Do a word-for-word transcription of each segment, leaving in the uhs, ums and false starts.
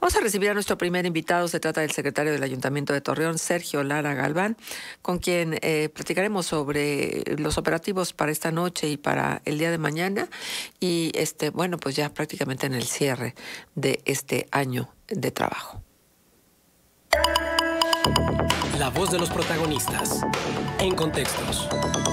Vamos a recibir a nuestro primer invitado. Se trata del secretario del Ayuntamiento de Torreón, Sergio Lara Galván, con quien eh, platicaremos sobre los operativos para esta noche y para el día de mañana. Y este, bueno, pues ya prácticamente en el cierre de este año de trabajo. La voz de los protagonistas. En Contextos.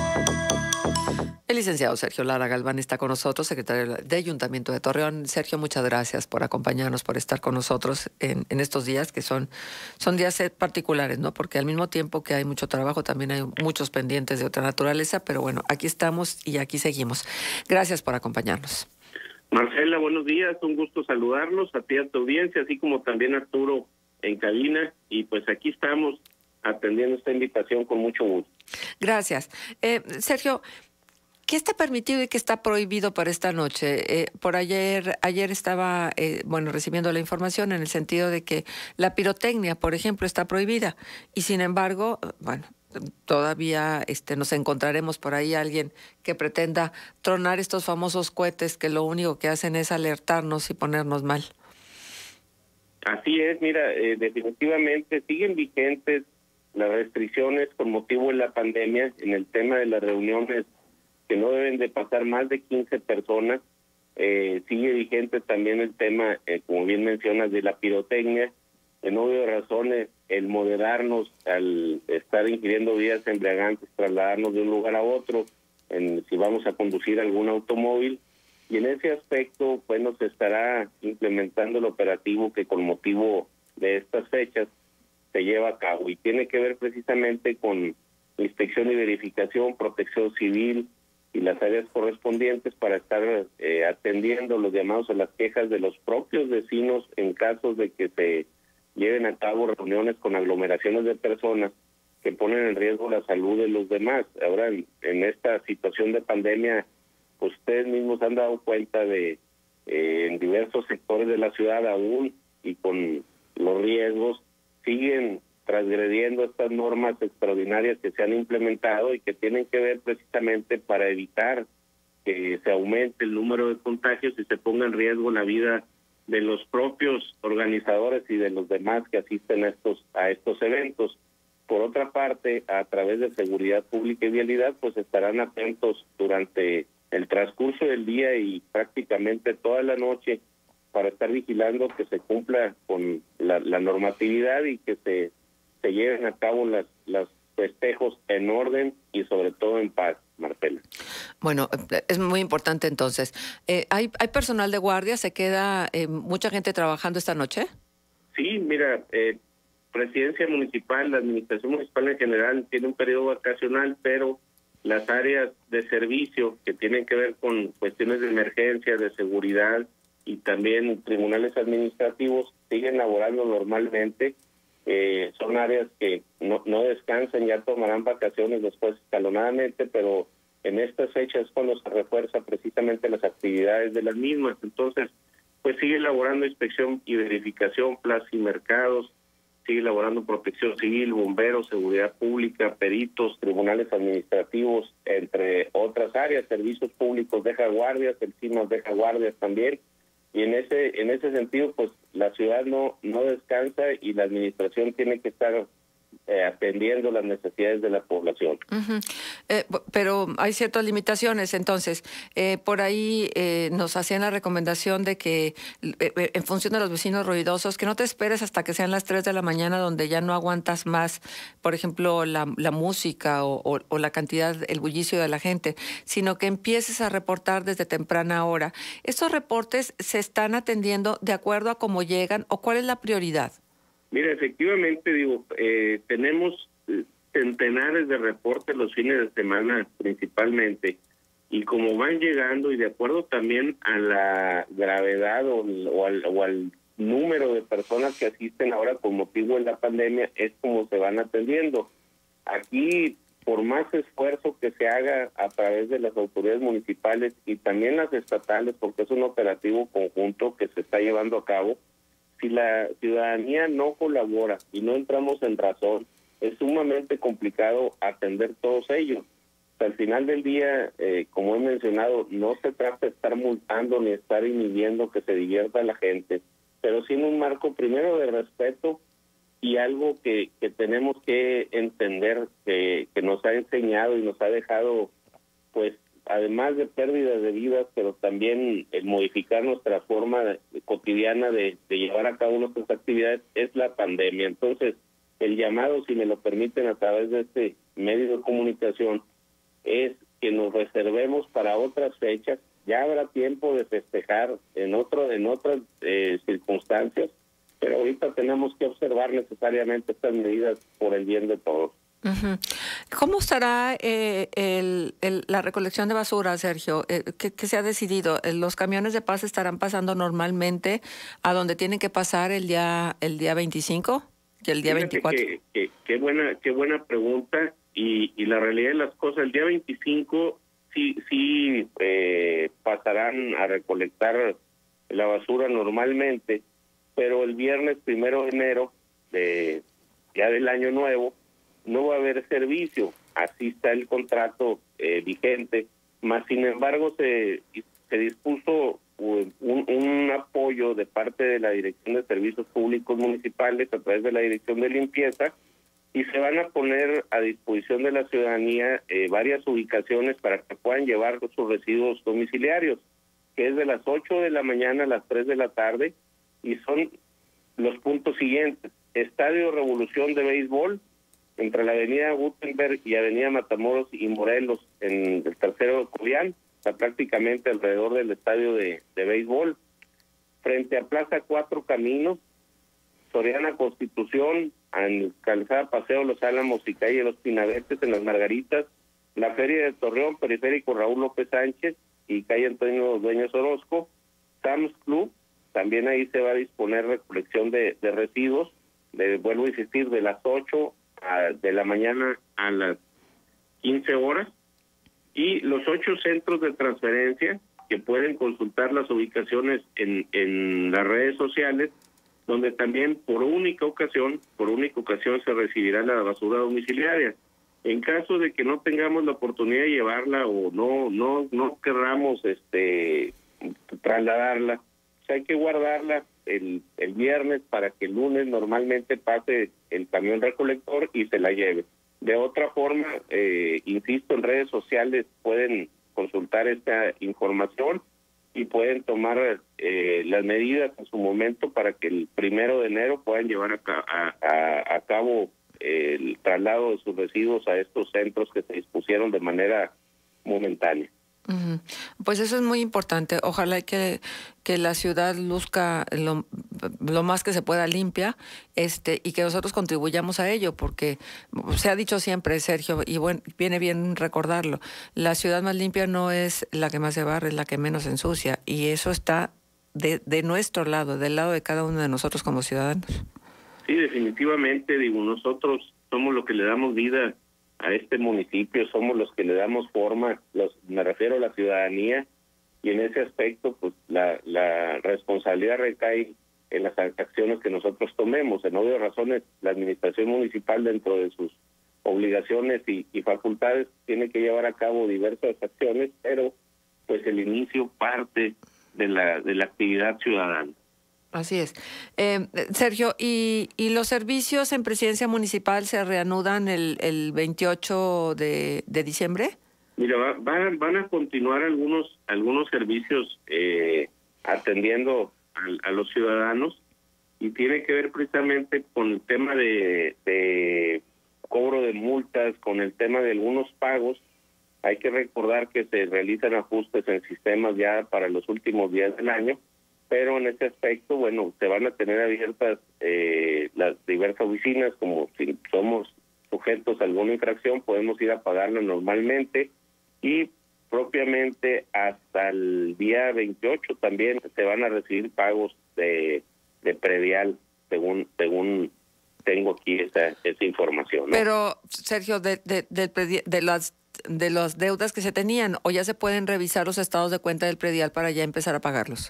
El licenciado Sergio Lara Galván está con nosotros, secretario de Ayuntamiento de Torreón. Sergio, muchas gracias por acompañarnos, por estar con nosotros en, en estos días que son, son días particulares, ¿no? Porque al mismo tiempo que hay mucho trabajo, también hay muchos pendientes de otra naturaleza, pero bueno, aquí estamos y aquí seguimos. Gracias por acompañarnos. Marcela, buenos días, un gusto saludarlos a ti, a tu audiencia, así como también a Arturo en cabina, y pues aquí estamos atendiendo esta invitación con mucho gusto. Gracias. Eh, Sergio, ¿qué está permitido y qué está prohibido para esta noche? Eh, por ayer, ayer estaba, eh, bueno, recibiendo la información en el sentido de que la pirotecnia, por ejemplo, está prohibida y sin embargo, bueno, todavía este, nos encontraremos por ahí alguien que pretenda tronar estos famosos cohetes que lo único que hacen es alertarnos y ponernos mal. Así es, mira, eh, definitivamente siguen vigentes las restricciones con motivo de la pandemia en el tema de las reuniones que no deben de pasar más de quince personas. Eh, sigue vigente también el tema, eh, como bien mencionas, de la pirotecnia. En obvias razones, el moderarnos al estar ingiriendo bebidas embriagantes, trasladarnos de un lugar a otro, en, si vamos a conducir algún automóvil. Y en ese aspecto, bueno, se estará implementando el operativo que con motivo de estas fechas se lleva a cabo. Y tiene que ver precisamente con inspección y verificación, protección civil y las áreas correspondientes para estar eh, atendiendo los llamados a las quejas de los propios vecinos en casos de que se lleven a cabo reuniones con aglomeraciones de personas que ponen en riesgo la salud de los demás. Ahora, en, en esta situación de pandemia, pues ustedes mismos han dado cuenta de eh, en diversos sectores de la ciudad aún y con los riesgos siguen transgrediendo estas normas extraordinarias que se han implementado y que tienen que ver precisamente para evitar que se aumente el número de contagios y se ponga en riesgo la vida de los propios organizadores y de los demás que asisten a estos a estos eventos. Por otra parte, a través de seguridad pública y vialidad, pues estarán atentos durante el transcurso del día y prácticamente toda la noche para estar vigilando que se cumpla con la, la normatividad y que se se lleven a cabo las los festejos en orden y sobre todo en paz, Marcela. Bueno, es muy importante entonces. Eh, ¿hay, ¿Hay personal de guardia? ¿Se queda eh, mucha gente trabajando esta noche? Sí, mira, eh, Presidencia Municipal, la Administración Municipal en general tiene un periodo vacacional, pero las áreas de servicio que tienen que ver con cuestiones de emergencia, de seguridad y también tribunales administrativos siguen laborando normalmente. Eh, son áreas que no, no descansan, ya tomarán vacaciones después escalonadamente, pero en estas fechas es cuando se refuerza precisamente las actividades de las mismas. Entonces, pues sigue elaborando inspección y verificación, plazas y mercados, sigue elaborando protección civil, bomberos, seguridad pública, peritos, tribunales administrativos, entre otras áreas, servicios públicos deja guardias, el C I M A S deja guardias también. Y en ese en ese sentido, pues la ciudad no no descansa y la administración tiene que estar eh, atendiendo las necesidades de la población. Uh-huh. eh, pero hay ciertas limitaciones, entonces, eh, por ahí eh, nos hacían la recomendación de que, eh, en función de los vecinos ruidosos, que no te esperes hasta que sean las tres de la mañana donde ya no aguantas más, por ejemplo, la, la música o, o, o la cantidad, el bullicio de la gente, sino que empieces a reportar desde temprana hora. ¿Estos reportes se están atendiendo de acuerdo a cómo llegan o cuál es la prioridad? Mira, efectivamente, digo, eh, tenemos centenares de reportes los fines de semana principalmente, y como van llegando y de acuerdo también a la gravedad o, o, al, o al número de personas que asisten ahora con motivo de la pandemia, es como se van atendiendo. Aquí, por más esfuerzo que se haga a través de las autoridades municipales y también las estatales, porque es un operativo conjunto que se está llevando a cabo, si la ciudadanía no colabora y no entramos en razón, es sumamente complicado atender todos ellos. O sea, al final del día, eh, como he mencionado, no se trata de estar multando ni estar inhibiendo que se divierta la gente, pero sí en un marco primero de respeto y algo que, que tenemos que entender que, que nos ha enseñado y nos ha dejado, pues, además de pérdidas de vidas, pero también el modificar nuestra forma de, de cotidiana de, de llevar a cabo nuestras actividades, es la pandemia. Entonces, el llamado, si me lo permiten, a través de este medio de comunicación, es que nos reservemos para otras fechas. Ya habrá tiempo de festejar en otro en otras eh, circunstancias, pero ahorita tenemos que observar necesariamente estas medidas por el bien de todos. Uh-huh. ¿Cómo estará eh, el, el, la recolección de basura, Sergio? Eh, ¿qué, ¿Qué se ha decidido? ¿Los camiones de paz estarán pasando normalmente a donde tienen que pasar el día el día veinticinco y el día Fíjate veinticuatro? Que, que, qué buena qué buena pregunta, y, y la realidad de las cosas, el día veinticinco sí sí eh, pasarán a recolectar la basura normalmente, pero el viernes primero de enero de ya del año nuevo no va a haber servicio. Así está el contrato eh, vigente, más sin embargo se se dispuso un, un apoyo de parte de la Dirección de Servicios Públicos Municipales a través de la Dirección de Limpieza, y se van a poner a disposición de la ciudadanía eh, varias ubicaciones para que puedan llevar sus residuos domiciliarios, que es de las ocho de la mañana a las tres de la tarde, y son los puntos siguientes: Estadio Revolución de Béisbol, entre la avenida Gutenberg y avenida Matamoros y Morelos, en el tercero de Cobián, está prácticamente alrededor del estadio de, de béisbol, frente a Plaza Cuatro Caminos, Soriana Constitución, en Calzada Paseo Los Álamos y calle Los Pinadetes en Las Margaritas, la Feria de Torreón, Periférico Raúl López Sánchez y calle Antonio Dueños Orozco, Sam's Club, también ahí se va a disponer recolección de, de residuos, de, vuelvo a insistir, de las ocho a, de la mañana a las quince horas, y los ocho centros de transferencia, que pueden consultar las ubicaciones en, en las redes sociales, donde también por única ocasión, por única ocasión se recibirá la basura domiciliaria. En caso de que no tengamos la oportunidad de llevarla o no no no querramos este trasladarla, pues hay que guardarla el, el viernes para que el lunes normalmente pase el camión recolector y se la lleve. De otra forma, eh, insisto, en redes sociales pueden consultar esta información y pueden tomar eh, las medidas en su momento para que el primero de enero puedan llevar a, ca a, a, a cabo eh, el traslado de sus residuos a estos centros que se dispusieron de manera momentánea. Uh-huh. Pues eso es muy importante. Ojalá que, que la ciudad luzca lo, lo más que se pueda limpia, este, y que nosotros contribuyamos a ello, porque se ha dicho siempre, Sergio, y bueno, viene bien recordarlo, la ciudad más limpia no es la que más se barre, es la que menos ensucia, y eso está de, de nuestro lado, del lado de cada uno de nosotros como ciudadanos. Sí, definitivamente, digo, nosotros somos los que le damos vida a este municipio, somos los que le damos forma, los, me refiero a la ciudadanía, y en ese aspecto pues la, la responsabilidad recae en las acciones que nosotros tomemos. En obvias razones, la administración municipal, dentro de sus obligaciones y, y facultades, tiene que llevar a cabo diversas acciones, pero pues el inicio parte de la de la actividad ciudadana. Así es. Eh, Sergio, ¿y, ¿y los servicios en Presidencia Municipal se reanudan el, el veintiocho de, de diciembre? Mira, va, van, van a continuar algunos algunos servicios eh, atendiendo a, a los ciudadanos, y tiene que ver precisamente con el tema de, de cobro de multas, con el tema de algunos pagos. Hay que recordar que se realizan ajustes en sistemas ya para los últimos días del año, pero en ese aspecto, bueno, se van a tener abiertas eh, las diversas oficinas, como si somos sujetos a alguna infracción, podemos ir a pagarla normalmente, y propiamente hasta el día veintiocho también se van a recibir pagos de, de predial, según según tengo aquí esa, esa información, ¿no? Pero, Sergio, de, de, de, de las de las deudas que se tenían, ¿o ya se pueden revisar los estados de cuenta del predial para ya empezar a pagarlos?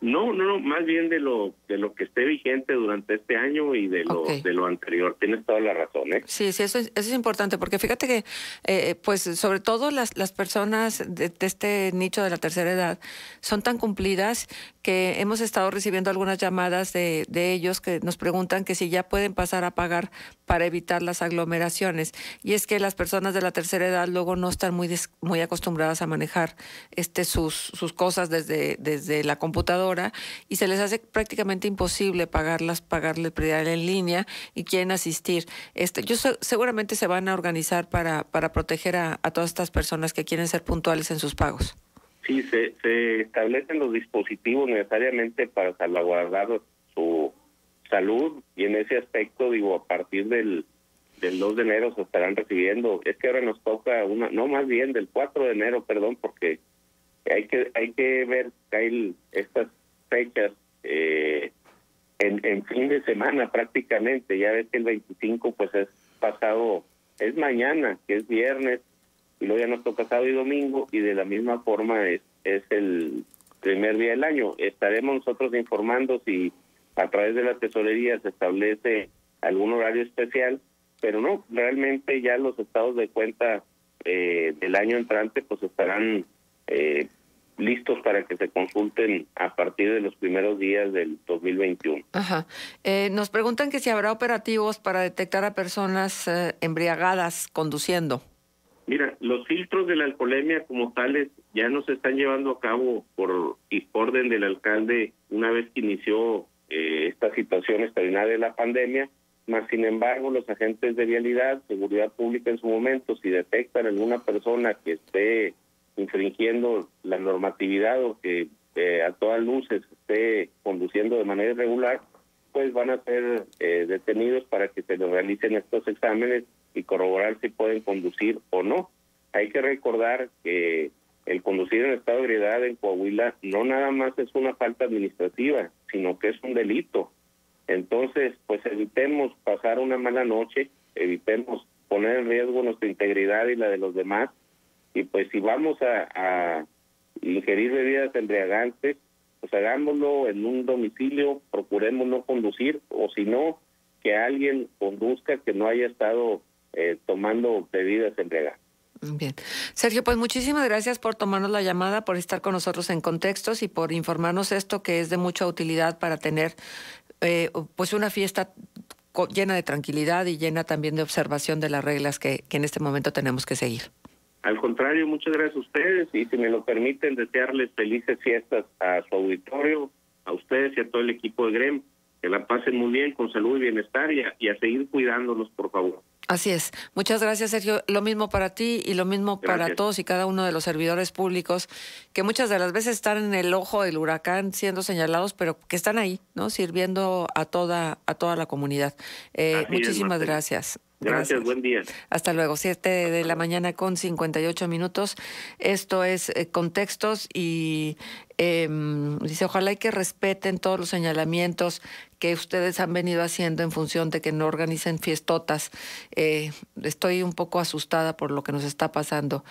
No, no, no, más bien de lo de lo que esté vigente durante este año y de lo Okay. de lo anterior. Tienes toda la razón, ¿eh? Sí, sí, eso es, eso es importante, porque fíjate que, eh, pues, sobre todo las, las personas de, de este nicho de la tercera edad son tan cumplidas que hemos estado recibiendo algunas llamadas de, de ellos que nos preguntan que si ya pueden pasar a pagar para evitar las aglomeraciones. Y es que las personas de la tercera edad luego no están muy, des- muy acostumbradas a manejar este, sus, sus cosas desde, desde la computadora y se les hace prácticamente imposible pagarlas, pagarle predial en línea y quieren asistir. Este, yo se- seguramente se van a organizar para, para proteger a, a todas estas personas que quieren ser puntuales en sus pagos. Sí, se, se establecen los dispositivos necesariamente para salvaguardar su salud y en ese aspecto, digo, a partir del, del dos de enero se estarán recibiendo. Es que ahora nos toca una, no, más bien del cuatro de enero, perdón, porque hay que hay que ver que hay estas fechas eh, en, en fin de semana prácticamente. Ya ves que el veinticinco pues es pasado, es mañana, que es viernes, y luego ya nos toca sábado y domingo, y de la misma forma es, es el primer día del año. Estaremos nosotros informando si a través de la tesorería se establece algún horario especial, pero no, realmente ya los estados de cuenta eh, del año entrante pues estarán eh, listos para que se consulten a partir de los primeros días del dos mil veintiuno. Ajá. Eh, nos preguntan que si habrá operativos para detectar a personas eh, embriagadas conduciendo. Mira, los filtros de la alcoholemia como tales ya no se están llevando a cabo por y orden del alcalde una vez que inició eh, esta situación extraordinaria de la pandemia, más sin embargo los agentes de vialidad, seguridad pública en su momento, si detectan alguna persona que esté infringiendo la normatividad o que eh, a todas luces esté conduciendo de manera irregular, pues van a ser eh, detenidos para que se les realicen estos exámenes y corroborar si pueden conducir o no. Hay que recordar que el conducir en estado de ebriedad en Coahuila no nada más es una falta administrativa, sino que es un delito. Entonces, pues evitemos pasar una mala noche, evitemos poner en riesgo nuestra integridad y la de los demás, y pues si vamos a, a ingerir bebidas embriagantes, pues hagámoslo en un domicilio, procuremos no conducir, o si no, que alguien conduzca que no haya estado eh, tomando bebidas embriagantes. Bien. Sergio, pues muchísimas gracias por tomarnos la llamada, por estar con nosotros en Contextos y por informarnos esto que es de mucha utilidad para tener eh, pues una fiesta llena de tranquilidad y llena también de observación de las reglas que, que en este momento tenemos que seguir. Al contrario, muchas gracias a ustedes y si me lo permiten desearles felices fiestas a su auditorio, a ustedes y a todo el equipo de Grem, que la pasen muy bien, con salud y bienestar y a, y a seguir cuidándonos, por favor. Así es. Muchas gracias, Sergio. Lo mismo para ti y lo mismo Gracias. para todos y cada uno de los servidores públicos que muchas de las veces están en el ojo del huracán siendo señalados, pero que están ahí, ¿no? Sirviendo a toda, a toda la comunidad. Eh, Así es, muchísimas Marcela. gracias. Gracias, buen día. Hasta luego, siete de la mañana con cincuenta y ocho minutos. Esto es eh, Contextos y eh, dice, ojalá y que respeten todos los señalamientos que ustedes han venido haciendo en función de que no organicen fiestotas. Eh, estoy un poco asustada por lo que nos está pasando.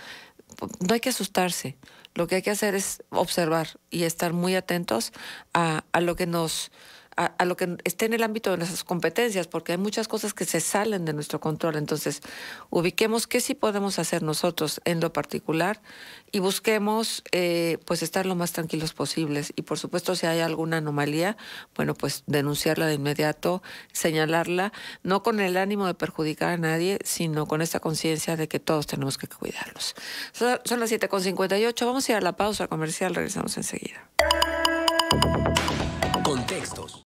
No hay que asustarse. Lo que hay que hacer es observar y estar muy atentos a, a lo que nos... A, a lo que esté en el ámbito de nuestras competencias, porque hay muchas cosas que se salen de nuestro control. Entonces, ubiquemos qué sí podemos hacer nosotros en lo particular y busquemos eh, pues estar lo más tranquilos posibles. Y por supuesto, si hay alguna anomalía, bueno, pues denunciarla de inmediato, señalarla, no con el ánimo de perjudicar a nadie, sino con esta conciencia de que todos tenemos que cuidarnos. Son, son las siete con cincuenta y ocho. Vamos a ir a la pausa comercial, regresamos enseguida. Contextos.